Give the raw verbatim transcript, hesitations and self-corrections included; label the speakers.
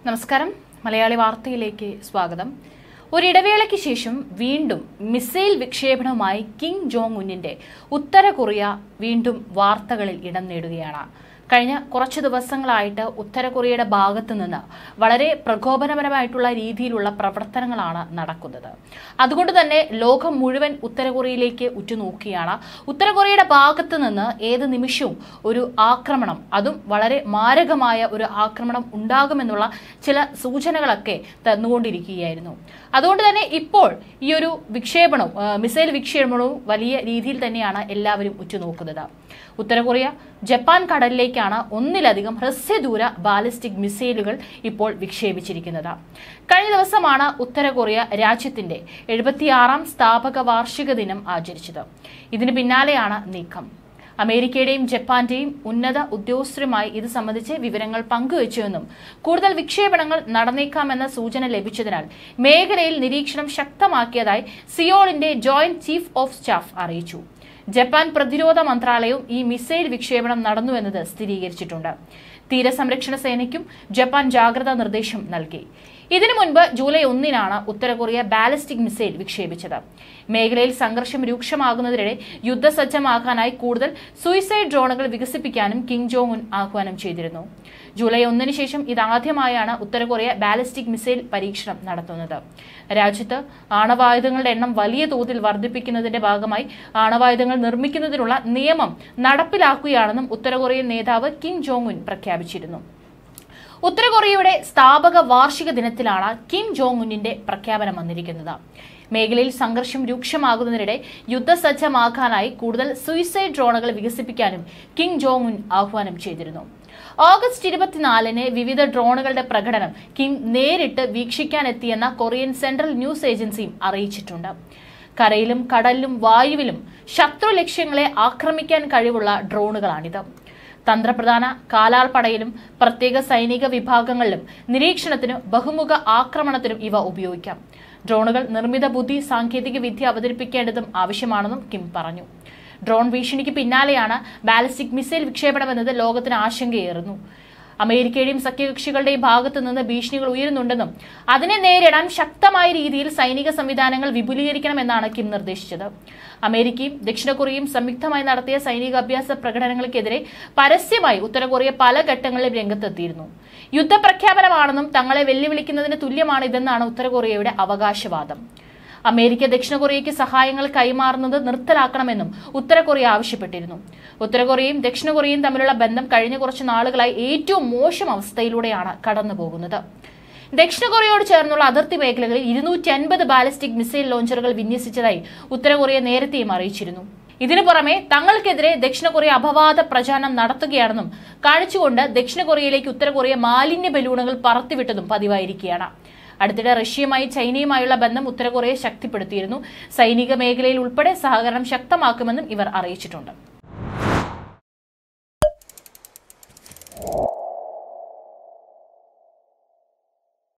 Speaker 1: നമസ്കാരം മലയാളി വാർത്തയിലേക്ക് സ്വാഗതം. ഒരിടവേളയ്ക്ക് ശേഷം വീണ്ടും മിസൈൽ വിക്ഷേപണവുമായി കിം ജോങ് ഉന്നിന്റെ ഉത്തര കൊറിയ വീണ്ടും വാർത്തകളിൽ ഇടം നേടുകയാണ്. കഴിഞ്ഞ കുറച്ചു ദിവസങ്ങളായിട്ട് ഉത്തര കൊറിയയുടെ ഭാഗത്തു നിന്ന് വളരെ പ്രകോപനപരമായിട്ടുള്ള രീതിയിലുള്ള പ്രവർത്തനങ്ങളാണ് നടക്കുന്നത്. അതുകൊണ്ട് തന്നെ ലോകം മുഴുവൻ ഉത്തര കൊറിയയിലേക്ക് ഉറ്റുനോക്കുകയാണ്. ഉത്തര കൊറിയയുടെ ഭാഗത്തു നിന്ന് ഏത് നിമിഷവും ഒരു ആക്രമണം, അതും വളരെ മാരകമായ ഒരു ആക്രമണം ഉണ്ടാകുമെന്നുള്ള ചില സൂചനകളൊക്കെ തന്നുകൊണ്ടിരിക്കുകയായിരുന്നു. അതുകൊണ്ട് തന്നെ ഇപ്പോൾ ഈ ഒരു വിക്ഷേപണവും മിസൈൽ വിക്ഷേപണവും വലിയ രീതിയിൽ തന്നെയാണ് എല്ലാവരും ഉറ്റുനോക്കുന്നത്. ഉത്തര കൊറിയ ജപ്പാൻ കടലിലേക്കാണ് ഒന്നിലധികം ഹ്രസ്വദൂര ബാലിസ്റ്റിക് മിസൈലുകൾ ഇപ്പോൾ വിക്ഷേപിച്ചിരിക്കുന്നത്. കഴിഞ്ഞ ദിവസമാണ് ഉത്തര കൊറിയ രാജ്യത്തിന്റെ എഴുപത്തിയാറാം സ്ഥാപക വാർഷിക ദിനം ആചരിച്ചത്. ഇതിന് പിന്നാലെയാണ് നീക്കം. അമേരിക്കയുടെയും ജപ്പാന്റെയും ഉന്നത ഉദ്യോഗസ്ഥരുമായി ഇത് സംബന്ധിച്ച് വിവരങ്ങൾ പങ്കുവച്ചുവെന്നും കൂടുതൽ വിക്ഷേപണങ്ങൾ നടന്നേക്കാമെന്ന സൂചന ലഭിച്ചതിനാൽ മേഖലയിൽ നിരീക്ഷണം ശക്തമാക്കിയതായി സിയോളിന്റെ ജോയിന്റ് ചീഫ് ഓഫ് സ്റ്റാഫ് അറിയിച്ചു. ജപ്പാൻ പ്രതിരോധ മന്ത്രാലയവും ഈ മിസൈൽ വിക്ഷേപണം നടന്നുവെന്നത് സ്ഥിരീകരിച്ചിട്ടുണ്ട്. തീരസംരക്ഷണ സേനയ്ക്കും ജപ്പാൻ ജാഗ്രതാ നിർദ്ദേശം നൽകി. ഇതിനു മുൻപ് ജൂലൈ ഒന്നിനാണ് ഉത്തര കൊറിയ ബാലിസ്റ്റിക് മിസൈൽ വിക്ഷേപിച്ചത്. മേഖലയിൽ സംഘർഷം രൂക്ഷമാകുന്നതിനിടെ യുദ്ധസജ്ജമാക്കാനായി കൂടുതൽ സൂയിസൈഡ് ഡ്രോണുകൾ വികസിപ്പിക്കാനും കിം ജോങ് ഉൻ ആഹ്വാനം ചെയ്തിരുന്നു. ജൂലൈ ഒന്നിന് ശേഷം ഇതാദ്യമായാണ് ഉത്തര കൊറിയ ബാലിസ്റ്റിക് മിസൈൽ പരീക്ഷണം നടത്തുന്നത്. രാജ്യത്ത് ആണവായുധങ്ങളുടെ എണ്ണം വലിയ തോതിൽ വർദ്ധിപ്പിക്കുന്നതിന്റെ ഭാഗമായി ആണവായുധങ്ങൾ നിർമ്മിക്കുന്നതിനുള്ള നിയമം നടപ്പിലാക്കുകയാണെന്നും ഉത്തര കൊറിയൻ നേതാവ് കിം ജോങ് ഉൻ പ്രഖ്യാപിച്ചിരുന്നു. ഉത്തര കൊറിയയുടെ സ്ഥാപക വാർഷിക ദിനത്തിലാണ് കിം ജോങ് ഉന്നിന്റെ പ്രഖ്യാപനം വന്നിരിക്കുന്നത്. മേഖലയിൽ സംഘർഷം രൂക്ഷമാകുന്നതിനിടെ യുദ്ധസജ്ജമാക്കാനായി കൂടുതൽ സൂയിസൈഡ് ഡ്രോണുകൾ വികസിപ്പിക്കാനും കിം ജോങ് ഉൻ ആഹ്വാനം ചെയ്തിരുന്നു. ഓഗസ്റ്റ് ഇരുപത്തിനാലിന് വിവിധ ഡ്രോണുകളുടെ പ്രകടനം കിം നേരിട്ട് വീക്ഷിക്കാനെത്തിയെന്ന കൊറിയൻ സെൻട്രൽ ന്യൂസ് ഏജൻസിയും അറിയിച്ചിട്ടുണ്ട്. കരയിലും കടലിലും വായുവിലും ശത്രു ലക്ഷ്യങ്ങളെ ആക്രമിക്കാൻ കഴിവുള്ള ഡ്രോണുകളാണിത്. തന്ത്രപ്രധാന കാലാൾപ്പടയിലും പ്രത്യേക സൈനിക വിഭാഗങ്ങളിലും നിരീക്ഷണത്തിനും ബഹുമുഖ ആക്രമണത്തിനും ഇവ ഉപയോഗിക്കാം. ഡ്രോണുകൾ നിർമ്മിത ബുദ്ധി സാങ്കേതിക വിദ്യ അവതരിപ്പിക്കേണ്ടതും ആവശ്യമാണെന്നും കിം പറഞ്ഞു. ഡ്രോൺ ഭീഷണിക്ക് പിന്നാലെയാണ് ബാലിസ്റ്റിക് മിസൈൽ വിക്ഷേപണമെന്നത് ലോകത്തിന് ആശങ്കയേറുന്നു. അമേരിക്കയുടെയും സഖ്യകക്ഷികളുടെയും ഭാഗത്തു നിന്ന് ഭീഷണികൾ ഉയരുന്നുണ്ടെന്നും അതിനെ നേരിടാൻ ശക്തമായ രീതിയിൽ സൈനിക സംവിധാനങ്ങൾ വിപുലീകരിക്കണമെന്നാണ് കിം നിർദ്ദേശിച്ചത്. അമേരിക്കയും ദക്ഷിണ കൊറിയയും സംയുക്തമായി നടത്തിയ സൈനിക അഭ്യാസ പ്രകടനങ്ങൾക്കെതിരെ പരസ്യമായി ഉത്തര കൊറിയ പല ഘട്ടങ്ങളിലും രംഗത്തെത്തിയിരുന്നു. യുദ്ധപ്രഖ്യാപനമാണെന്നും തങ്ങളെ വെല്ലുവിളിക്കുന്നതിന് തുല്യമാണ് ഇതെന്നാണ് ഉത്തര കൊറിയയുടെ അവകാശവാദം. അമേരിക്ക ദക്ഷിണ കൊറിയയ്ക്ക് സഹായങ്ങൾ കൈമാറുന്നത് നിർത്തലാക്കണമെന്നും ഉത്തര കൊറിയ ആവശ്യപ്പെട്ടിരുന്നു. ഉത്തര കൊറിയയും ദക്ഷിണ കൊറിയയും തമ്മിലുള്ള ബന്ധം കഴിഞ്ഞ കുറച്ച് നാളുകളായി ഏറ്റവും മോശം അവസ്ഥയിലൂടെയാണ് കടന്നുപോകുന്നത്. ദക്ഷിണ കൊറിയയോട് ചേർന്നുള്ള അതിർത്തി മേഖലകളിൽ ഇരുന്നൂറ്റി അൻപത് ബാലിസ്റ്റിക് മിസൈൽ ലോഞ്ചറുകൾ വിന്യസിച്ചതായി ഉത്തര കൊറിയ നേരത്തെയും അറിയിച്ചിരുന്നു. ഇതിനു പുറമെ തങ്ങൾക്കെതിരെ ദക്ഷിണ കൊറിയ അപവാദ പ്രചാരണം നടത്തുകയാണെന്നും കാണിച്ചുകൊണ്ട് ദക്ഷിണ കൊറിയയിലേക്ക് ഉത്തര കൊറിയ മാലിന്യ ബലൂണുകൾ പറത്തിവിട്ടതും പതിവായിരിക്കുകയാണ്. അടുത്തിടെ റഷ്യയുമായി ചൈനയുമായുള്ള ബന്ധം ഉത്തര കൊറിയ ശക്തിപ്പെടുത്തിയിരുന്നു. സൈനിക മേഖലയിൽ ഉൾപ്പെടെ സഹകരണം ശക്തമാക്കുമെന്നും ഇവർ അറിയിച്ചിട്ടുണ്ട്.